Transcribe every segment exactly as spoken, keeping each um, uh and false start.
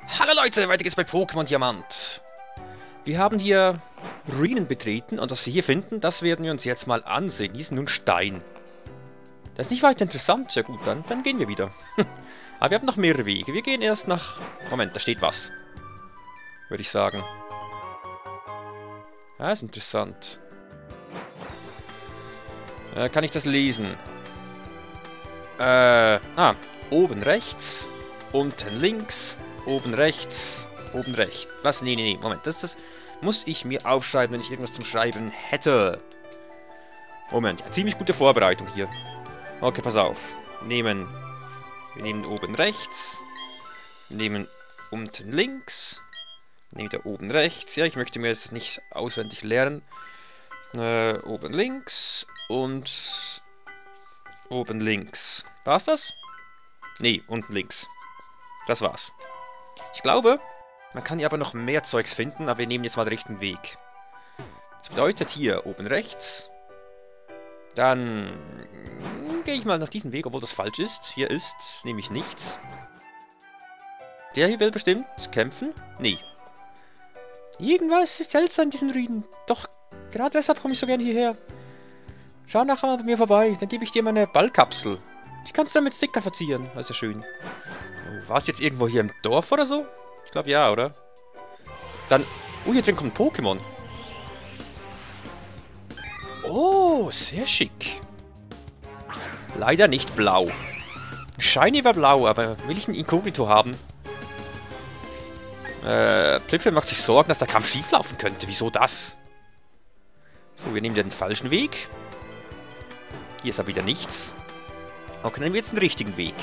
Hallo Leute, weiter geht's bei Pokémon Diamant. Wir haben hier Ruinen betreten und was wir hier finden, das werden wir uns jetzt mal ansehen. Hier ist nun Stein. Das ist nicht weiter interessant. Ja gut, dann, dann gehen wir wieder. Aber wir haben noch mehrere Wege. Wir gehen erst nach... Moment, da steht was. Würde ich sagen. Ja, ist interessant. Äh, kann ich das lesen? Äh, ah, oben rechts, unten links, oben rechts, oben rechts. Was? Nee, nee, nee, Moment, das, das muss ich mir aufschreiben, wenn ich irgendwas zum Schreiben hätte. Moment, ja, ziemlich gute Vorbereitung hier. Okay, pass auf. Nehmen, wir nehmen oben rechts, nehmen unten links, nehmen da oben rechts. Ja, ich möchte mir jetzt nicht auswendig lernen. Äh, oben links und oben links. War's das? Nee, unten links. Das war's. Ich glaube, man kann hier aber noch mehr Zeugs finden, aber wir nehmen jetzt mal den richtigen Weg. Das bedeutet hier oben rechts. Dann gehe ich mal nach diesem Weg, obwohl das falsch ist. Hier ist nämlich nichts. Der hier will bestimmt kämpfen? Nee. Irgendwas ist seltsam in diesen Ruinen. Doch, gerade deshalb komme ich so gerne hierher. Schau nachher mal bei mir vorbei, dann gebe ich dir meine Ballkapsel. Die kannst du dann mit Sticker verzieren. Das ist ja schön. Oh, warst du jetzt irgendwo hier im Dorf oder so? Ich glaube ja, oder? Dann... Oh, hier drin kommt ein Pokémon. Oh, sehr schick. Leider nicht blau. Shiny war blau, aber will ich ein Inkognito haben? Äh, Plipfel macht sich Sorgen, dass der Kampf schieflaufen könnte. Wieso das? So, wir nehmen den falschen Weg. Hier ist aber wieder nichts. Okay, nehmen wir jetzt den richtigen Weg.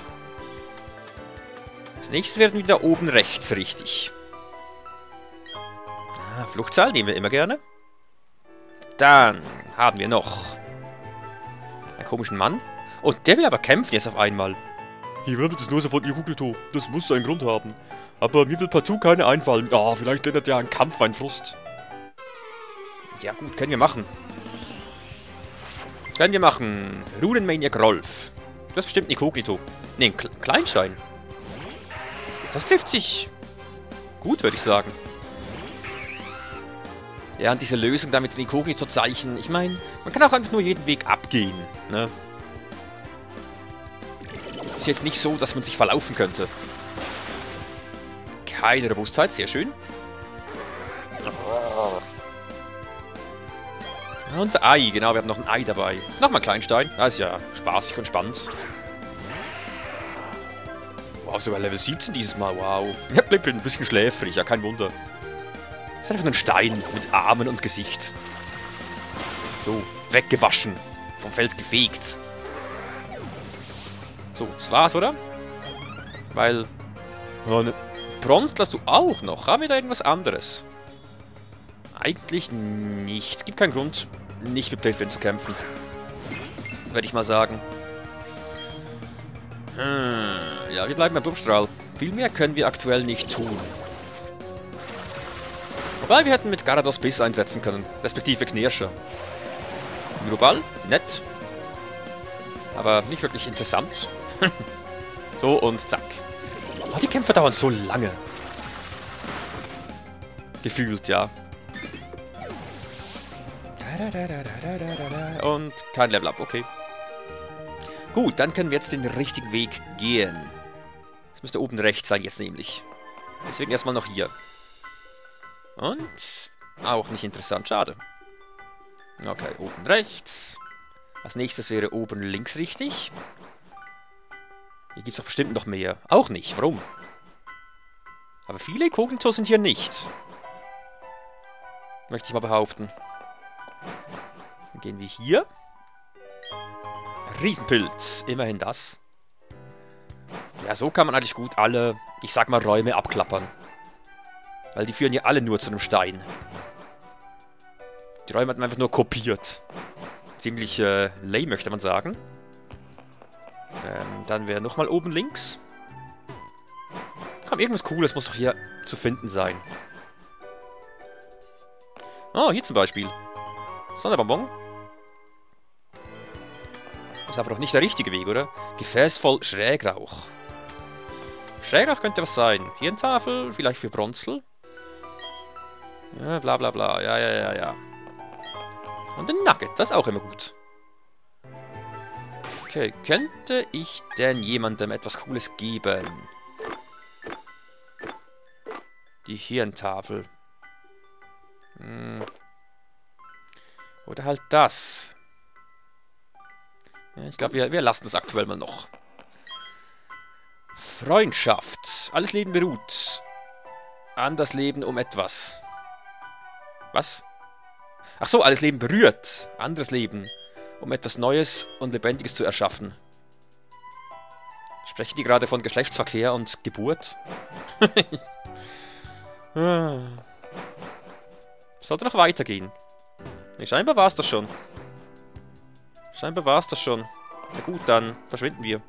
Als nächstes werden wir wieder oben rechts richtig. Ah, Fluchtzahl nehmen wir immer gerne. Dann haben wir noch einen komischen Mann. Oh, der will aber kämpfen jetzt auf einmal. Hier wendet es nur sofort Inkognito. Das muss seinen Grund haben. Aber mir will partout keine einfallen. Ja, vielleicht ändert ja ein Kampf meinen Frust. Ja gut, können wir machen. Können wir machen. Runenmaniac Rolf. Du hast bestimmt ein Inkognito. Ne, ein Kle Kleinstein. Das trifft sich gut, würde ich sagen. Ja, und diese Lösung da mit dem Inkognito-Zeichen. Ich meine, man kann auch einfach nur jeden Weg abgehen, ne? Ist jetzt nicht so, dass man sich verlaufen könnte. Keine Robustheit, sehr schön. Unser Ei, genau, wir haben noch ein Ei dabei. Nochmal Kleinstein, das ist ja spaßig und spannend. Wow, sogar Level siebzehn dieses Mal, wow. Ja, bleibt ein bisschen schläfrig, ja, kein Wunder. Das ist einfach nur ein Stein mit Armen und Gesicht. So, weggewaschen. Vom Feld gefegt. So, das war's, oder? Weil... Oh, ne, Bronze hast du auch noch. Haben wir da irgendwas anderes? Eigentlich nicht. Es gibt keinen Grund, nicht mit Playfin zu kämpfen. Würde ich mal sagen. Hm, ja, wir bleiben beim Blumenstrahl. Viel mehr können wir aktuell nicht tun. Wobei wir hätten mit Garados Biss einsetzen können. Respektive Knirscher. Myroball, nett. Aber nicht wirklich interessant. So, und zack. Oh, die Kämpfe dauern so lange. Gefühlt, ja. Und kein Level Up, okay. Gut, dann können wir jetzt den richtigen Weg gehen. Das müsste oben rechts sein jetzt nämlich. Deswegen erstmal noch hier. Und auch nicht interessant, schade. Okay, oben rechts. Als nächstes wäre oben links richtig. Hier gibt es doch bestimmt noch mehr. Auch nicht, warum? Aber viele Inkognito sind hier nicht. Möchte ich mal behaupten. Dann gehen wir hier. Riesenpilz, immerhin das. Ja, so kann man eigentlich gut alle, ich sag mal, Räume abklappern. Weil die führen ja alle nur zu einem Stein. Die Räume hat man einfach nur kopiert. Ziemlich äh, lame, möchte man sagen. Ähm, dann wäre nochmal oben links. Komm, irgendwas Cooles muss doch hier zu finden sein. Oh, hier zum Beispiel. Sonderbonbon. Ist aber doch nicht der richtige Weg, oder? Gefäß voll Schrägrauch. Schräg könnte was sein. Hirntafel, vielleicht für Bronzel. Ja, bla bla bla. Ja, ja, ja, ja. Und ein Nugget, das ist auch immer gut. Okay, könnte ich denn jemandem etwas Cooles geben? Die Hirntafel. Hm. Oder halt das. Ja, ich glaube, wir, wir lassen das aktuell mal noch. Freundschaft. Alles Leben beruht an das Leben um etwas. Was? Ach so, alles Leben berührt anderes Leben, um etwas Neues und Lebendiges zu erschaffen. Sprechen die gerade von Geschlechtsverkehr und Geburt? Sollte noch weitergehen. Nee, scheinbar war es das schon. Scheinbar war es das schon. Na gut, dann verschwinden wir.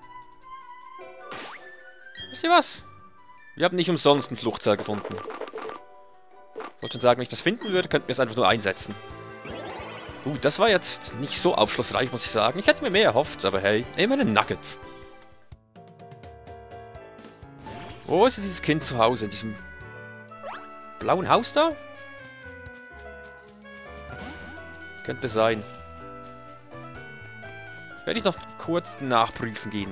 Wisst ihr was? Wir haben nicht umsonst ein Fluchtseil gefunden. Ich wollte schon sagen, wenn ich das finden würde, könnten wir es einfach nur einsetzen. Gut, das war jetzt nicht so aufschlussreich, muss ich sagen. Ich hätte mir mehr erhofft, aber hey, immerhin ein Nugget. Wo ist dieses Kind zu Hause? In diesem blauen Haus da? Könnte sein. Werde ich noch kurz nachprüfen gehen.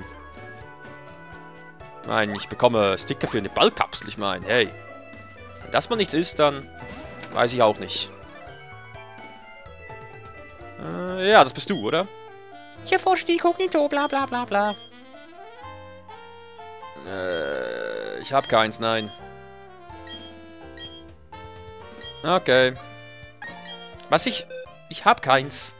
Nein, ich bekomme Sticker für eine Ballkapsel. Ich meine, hey. Wenn das mal nichts ist, dann weiß ich auch nicht. Äh, ja, das bist du, oder? Ich erforsche die Kognito, bla bla bla bla. Äh, ich habe keins, nein. Okay. Was ich... Ich habe keins.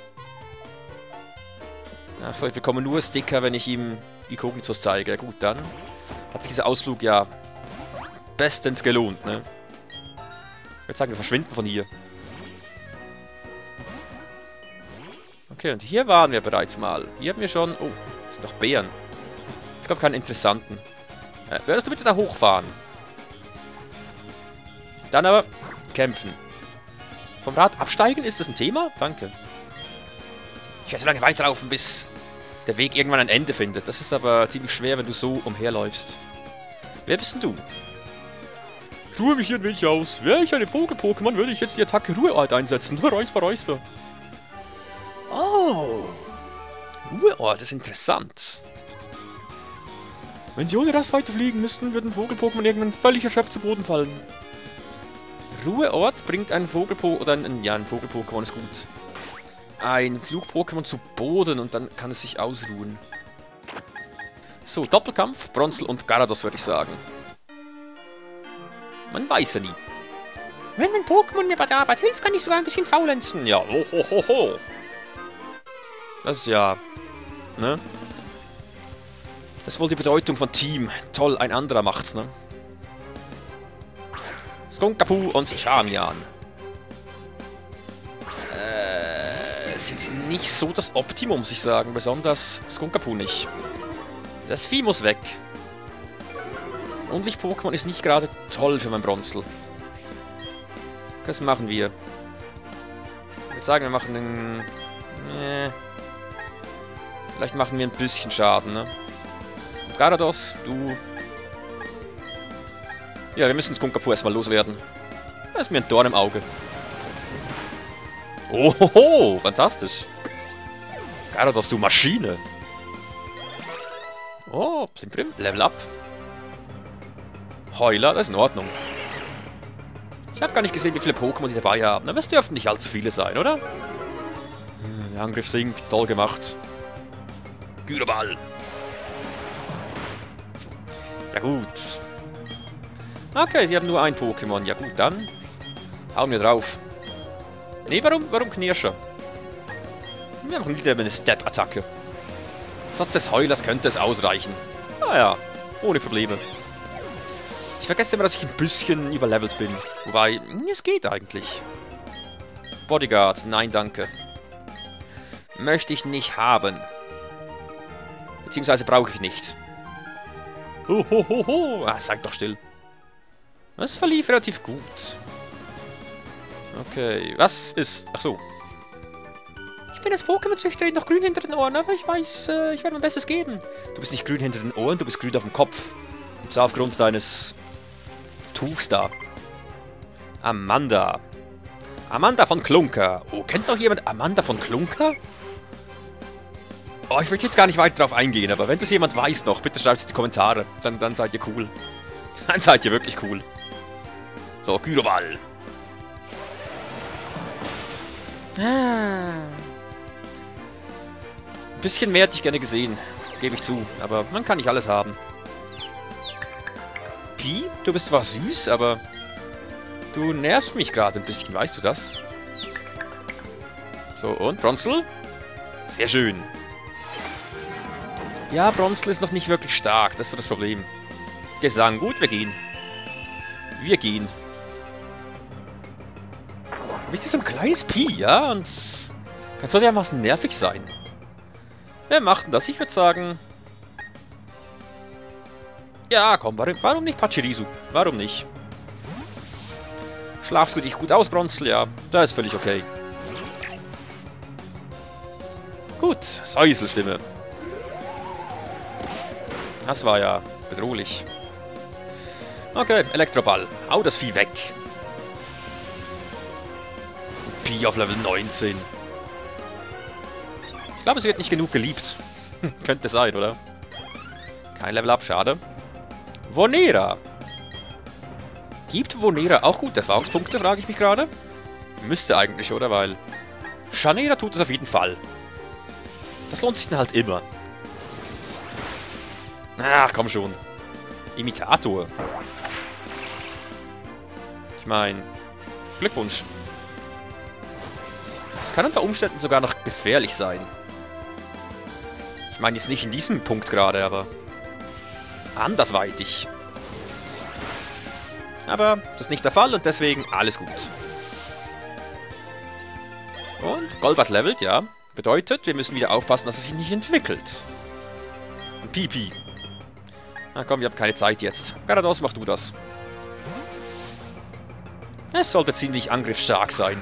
Ach so, ich bekomme nur Sticker, wenn ich ihm die Kognitos zeige. Gut, dann hat sich dieser Ausflug ja bestens gelohnt, ne? Ich würde sagen, wir verschwinden von hier. Okay, und hier waren wir bereits mal. Hier haben wir schon... Oh, das sind doch Bären. Ich glaube, keine interessanten. Äh, würdest du bitte da hochfahren? Dann aber kämpfen. Vom Rad absteigen? Ist das ein Thema? Danke. Ich werde so lange weiterlaufen, bis der Weg irgendwann ein Ende findet. Das ist aber ziemlich schwer, wenn du so umherläufst. Wer bist denn du? Ich ruhe mich hier ein wenig aus. Wäre ich eine Vogel-Pokémon, würde ich jetzt die Attacke Ruheort einsetzen. Räusper, Räusper. Oh. Ruheort ist interessant. Wenn sie ohne das weiterfliegen müssten, würden Vogel-Pokémon irgendwann völlig erschöpft zu Boden fallen. Ruheort bringt ein Vogel-Pokémon, oder ein, ja, ein Vogel-Pokémon ist gut. Ein Flug-Pokémon zu Boden und dann kann es sich ausruhen. So, Doppelkampf, Bronzel und Gyarados, würde ich sagen. Man weiß ja nie. Wenn mein Pokémon mir bei der Arbeit hilft, kann ich sogar ein bisschen faulenzen. Ja, ho, ho, ho, ho. Das ist ja... Ne? Das ist wohl die Bedeutung von Team. Toll, ein anderer macht's, ne? Skunkapu und Charmian. Äh, ist jetzt nicht so das Optimum, muss ich sagen. Besonders Skunkapu nicht. Das Vieh muss weg. Unlicht-Pokémon ist nicht gerade toll für mein Bronzel. Was machen wir? Ich würde sagen, wir machen einen... Äh, vielleicht machen wir ein bisschen Schaden, ne? Gyarados, du... Ja, wir müssen Skunkapu erstmal loswerden. Das ist mir ein Dorn im Auge. Ohoho, fantastisch. Gyarados, du Maschine. Oh, Plim Plim, Level Up. Heuler, das ist in Ordnung. Ich habe gar nicht gesehen, wie viele Pokémon die dabei haben. Aber es dürften nicht allzu viele sein, oder? Hm, der Angriff sinkt, toll gemacht. Gyro-Ball. Ja gut. Okay, sie haben nur ein Pokémon. Ja gut, dann hauen wir drauf. Nee, warum, warum Knirscher? Wir machen wieder eine Step-Attacke. Trotz des Heulers könnte es ausreichen. Naja, ohne Probleme. Ich vergesse immer, dass ich ein bisschen überlevelt bin. Wobei, es geht eigentlich. Bodyguard, nein, danke. Möchte ich nicht haben. Beziehungsweise brauche ich nicht. Hohoho, ah, seid doch still. Das verlief relativ gut. Okay, was ist... Ach so. Ich bin als Pokémon-Züchterin noch grün hinter den Ohren, aber ich weiß, äh, ich werde mein Bestes geben. Du bist nicht grün hinter den Ohren, du bist grün auf dem Kopf. Zwar aufgrund deines Tuchs da. Amanda. Amanda von Klunker. Oh, kennt noch jemand Amanda von Klunker? Oh, ich möchte jetzt gar nicht weiter drauf eingehen, aber wenn das jemand weiß noch, bitte schreibt es in die Kommentare. Dann, dann seid ihr cool. Dann seid ihr wirklich cool. So, Gyroval. Ah. Ein bisschen mehr hätte ich gerne gesehen. Gebe ich zu. Aber man kann nicht alles haben. Pi, du bist zwar süß, aber du nervst mich gerade ein bisschen. Weißt du das? So, und Bronzel? Sehr schön. Ja, Bronzel ist noch nicht wirklich stark. Das ist so das Problem. Gesang. Gut, wir gehen. Wir gehen. Wisst ihr, so ein kleines Pi, ja? Und kann so dermaßen nervig sein. Wer macht denn das? Ich würde sagen... Ja, komm, warum, warum nicht Pachirisu? Warum nicht? Schlafst du dich gut aus, Bronzel? Ja, das ist völlig okay. Gut, Säuselstimme. Das war ja bedrohlich. Okay, Elektroball. Hau das Vieh weg. Pi auf Level neunzehn. Ich glaube, es wird nicht genug geliebt. Könnte sein, oder? Kein Level Up, schade. Vonera. Gibt Vonera auch gute Erfahrungspunkte, frage ich mich gerade. Müsste eigentlich, oder? Weil Chanera tut es auf jeden Fall. Das lohnt sich dann halt immer. Ach, komm schon. Imitator. Ich meine, Glückwunsch. Das kann unter Umständen sogar noch gefährlich sein. Ich meine jetzt nicht in diesem Punkt gerade, aber andersweitig. Aber das ist nicht der Fall und deswegen alles gut. Und Golbat levelt, ja. Bedeutet, wir müssen wieder aufpassen, dass es sich nicht entwickelt. Ein Pipi. Na komm, wir haben keine Zeit jetzt. Garados, mach du das. Es sollte ziemlich angriffsstark sein.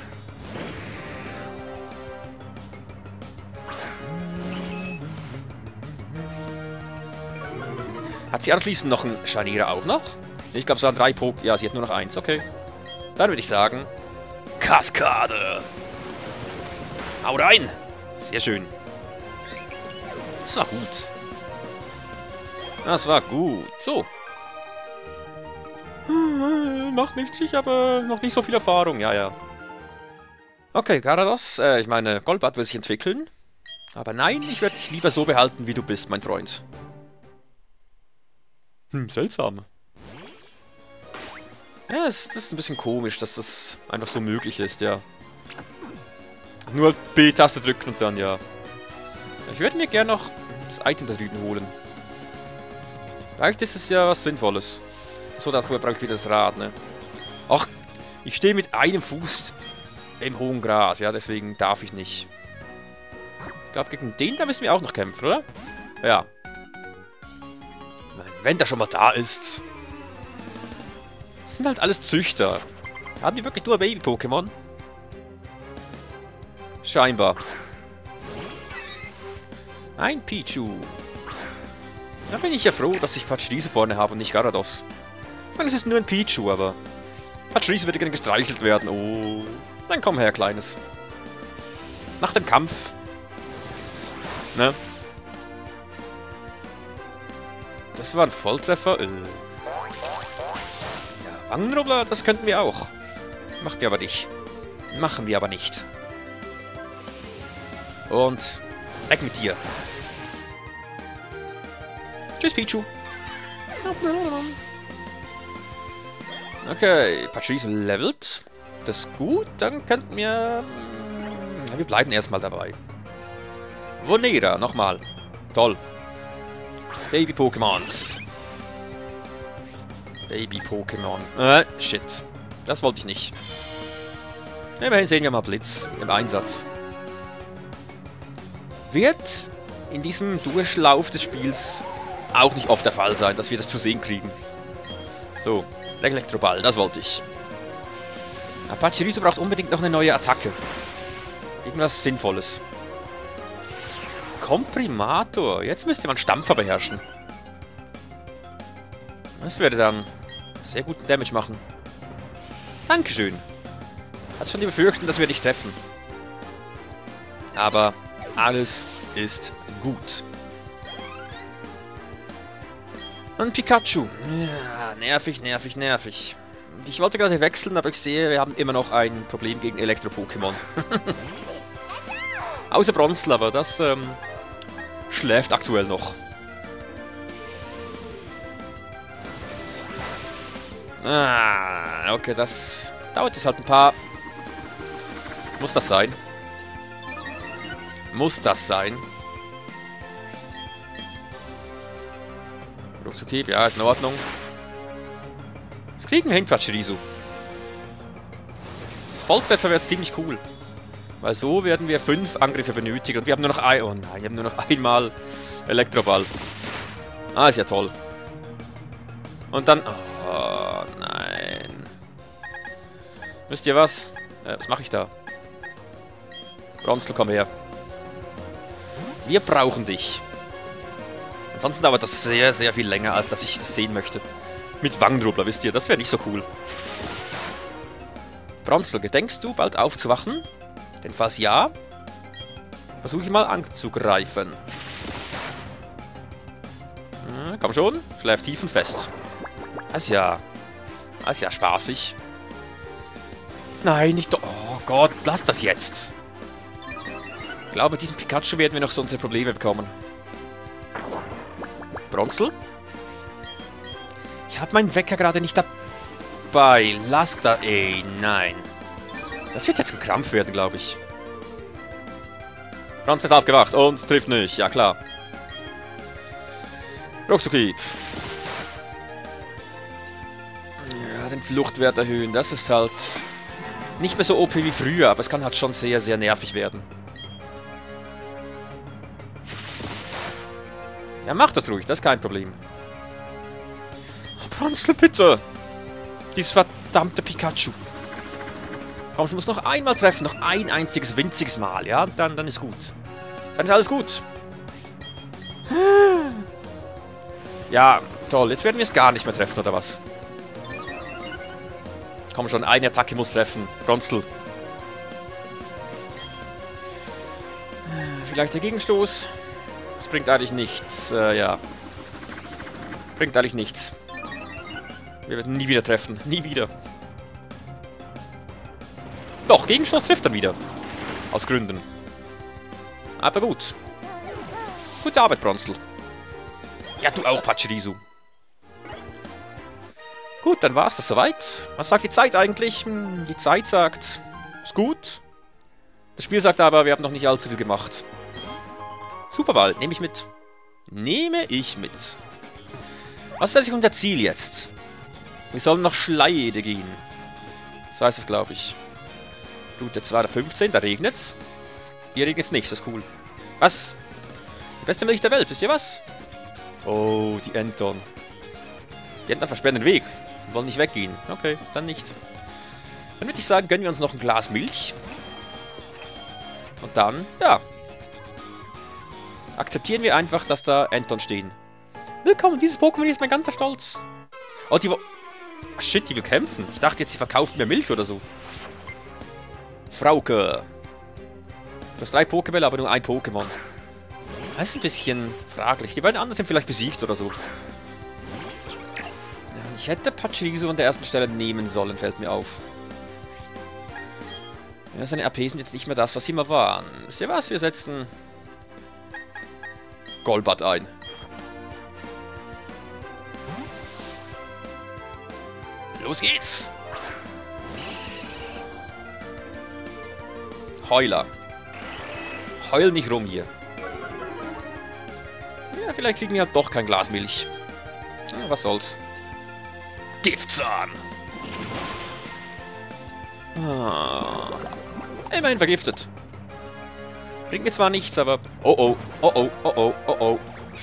Hat sie anschließend noch einen Chanera auch noch? Ich glaube, es waren drei Pokémon. Ja, sie hat nur noch eins, okay. Dann würde ich sagen... Kaskade! Hau rein! Sehr schön. Das war gut. Das war gut. So. Macht nichts, ich habe noch nicht so viel Erfahrung. Ja, ja. Okay, Garados. Äh, ich meine, Golbat will sich entwickeln. Aber nein, ich werde dich lieber so behalten, wie du bist, mein Freund. Hm, seltsam. Ja, das, das ist ein bisschen komisch, dass das einfach so möglich ist, ja. Nur B-Taste drücken und dann, ja. Ich würde mir gerne noch das Item da drüben holen. Vielleicht ist es ja was Sinnvolles. So, dafür brauche ich wieder das Rad, ne? Ach, ich stehe mit einem Fuß im hohen Gras, ja, deswegen darf ich nicht. Ich glaube, gegen den da müssen wir auch noch kämpfen, oder? Ja. Wenn der schon mal da ist. Das sind halt alles Züchter. Haben die wirklich nur Baby-Pokémon? Scheinbar. Ein Pichu. Da bin ich ja froh, dass ich Pachirisu vorne habe und nicht Garados. Ich meine, es ist nur ein Pichu, aber Pachirisu würde gerne gestreichelt werden. Oh. Dann komm her, Kleines. Nach dem Kampf. Ne? Das war ein Volltreffer. Äh. Ja, Wangenrubbler, das könnten wir auch. Macht wir aber nicht. Machen wir aber nicht. Und weg mit dir. Tschüss, Pichu. Okay, Pachirisu levelt. Das ist gut. Dann könnten wir... Ja, wir bleiben erstmal dabei. Vonera, nochmal. Toll. Baby-Pokémons. Baby-Pokémon. Äh, shit. Das wollte ich nicht. Immerhin sehen wir mal Blitz im Einsatz. Wird in diesem Durchlauf des Spiels auch nicht oft der Fall sein, dass wir das zu sehen kriegen. So, Elektroball, das wollte ich. Ja, Pachirisu braucht unbedingt noch eine neue Attacke. Irgendwas Sinnvolles. Komprimator. Jetzt müsste man Stampfer beherrschen. Das werde dann sehr guten Damage machen. Dankeschön. Hat schon die Befürchtung, dass wir dich treffen. Aber alles ist gut. Und Pikachu. Ja, nervig, nervig, nervig. Ich wollte gerade wechseln, aber ich sehe, wir haben immer noch ein Problem gegen Elektro-Pokémon. Außer Bronzel, aber das ähm, schläft aktuell noch. Ah, okay, das dauert jetzt halt ein paar... Muss das sein? Muss das sein? Ruckzuckieb, ja, ist in Ordnung. Das kriegen wir hin, Pachirisu. Volltreffer wäre jetzt ziemlich cool. Weil so werden wir fünf Angriffe benötigen. Und wir haben nur noch ein... Oh nein, wir haben nur noch einmal Elektroball. Ah, ist ja toll. Und dann... Oh nein. Wisst ihr was? Äh, was mache ich da? Bronzel, komm her. Wir brauchen dich. Ansonsten dauert das sehr, sehr viel länger, als dass ich das sehen möchte. Mit Wangendrubbler, wisst ihr, das wäre nicht so cool. Bronzel, gedenkst du bald aufzuwachen? Denn falls ja, versuche ich mal anzugreifen. Hm, komm schon, schläft tief und fest. Das ist ja... Das ist ja spaßig. Nein, nicht... Oh Gott, lass das jetzt. Ich glaube, mit diesem Pikachu werden wir noch so unsere Probleme bekommen. Bronzel? Ich habe meinen Wecker gerade nicht dabei. Lass da... Ey, nein. Das wird jetzt ein Krampf werden, glaube ich. Bronzel ist aufgewacht und trifft nicht. Ja, klar. Ruckzuckieb. Ja, den Fluchtwert erhöhen. Das ist halt nicht mehr so O P wie früher, aber es kann halt schon sehr, sehr nervig werden. Ja, mach das ruhig, das ist kein Problem. Bronzel, bitte! Dieses verdammte Pikachu. Komm, ich muss noch einmal treffen, noch ein einziges winziges Mal, ja? Dann, dann ist gut. Dann ist alles gut. Ja, toll, jetzt werden wir es gar nicht mehr treffen, oder was? Komm schon, eine Attacke muss treffen. Bronzel. Vielleicht der Gegenstoß. Das bringt eigentlich nichts, äh, ja. Bringt eigentlich nichts. Wir werden nie wieder treffen. Nie wieder. Doch, Gegenstoß trifft dann wieder. Aus Gründen. Aber gut. Gute Arbeit, Bronzel. Ja, du auch, Pachirisu. Gut, dann war es das soweit. Was sagt die Zeit eigentlich? Hm, die Zeit sagt, ist gut. Das Spiel sagt aber, wir haben noch nicht allzu viel gemacht. Superball, nehme ich mit. Nehme ich mit. Was ist eigentlich unser Ziel jetzt? Wir sollen nach Schleide gehen. So heißt es, glaube ich. Route zweihundertfünfzehn, da regnet's. Hier regnet's nicht, das ist cool. Was? Die beste Milch der Welt, wisst ihr was? Oh, die Enton. Die Enton versperren den Weg. Und wollen nicht weggehen. Okay, dann nicht. Dann würde ich sagen, gönnen wir uns noch ein Glas Milch. Und dann, ja. Akzeptieren wir einfach, dass da Enton stehen. Willkommen, dieses Pokémon ist mein ganzer Stolz. Oh, die... Ach, shit, die will kämpfen. Ich dachte jetzt, sie verkauft mir Milch oder so. Frauke. Du hast drei Pokébälle, aber nur ein Pokémon. Das ist ein bisschen fraglich. Die beiden anderen sind vielleicht besiegt oder so. Ja, ich hätte Pachirisu an der ersten Stelle nehmen sollen, fällt mir auf. Ja, seine A P sind jetzt nicht mehr das, was sie mal waren. Wisst ihr was? Wir setzen Golbat ein. Los geht's! Heuler. Heul nicht rum hier. Ja, vielleicht kriegen wir halt doch kein Glas Milch. Ja, was soll's. Giftzahn! Ah. Immerhin vergiftet. Bringt mir zwar nichts, aber... Oh oh, oh oh, oh oh, oh oh.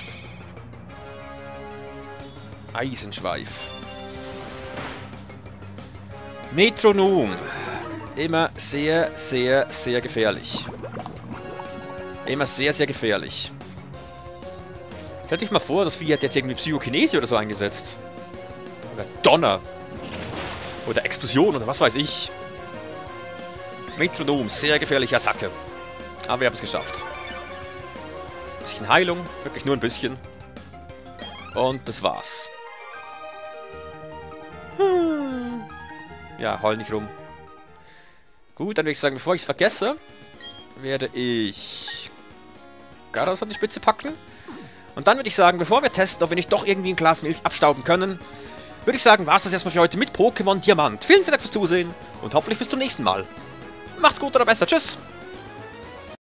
Eisenschweif. Metronom. Immer sehr, sehr, sehr gefährlich. Immer sehr, sehr gefährlich. Stellt euch mal vor, das Vieh hat jetzt irgendwie Psychokinese oder so eingesetzt. Oder Donner. Oder Explosion oder was weiß ich. Metronom, sehr gefährliche Attacke. Aber wir haben es geschafft. Ein bisschen Heilung, wirklich nur ein bisschen. Und das war's. Hm. Ja, heul nicht rum. Gut, dann würde ich sagen, bevor ich es vergesse, werde ich Garados an die Spitze packen. Und dann würde ich sagen, bevor wir testen, ob wir nicht doch irgendwie ein Glas Milch abstauben können, würde ich sagen, war es das erstmal für heute mit Pokémon Diamant. Vielen, vielen Dank fürs Zusehen und hoffentlich bis zum nächsten Mal. Macht's gut oder besser. Tschüss!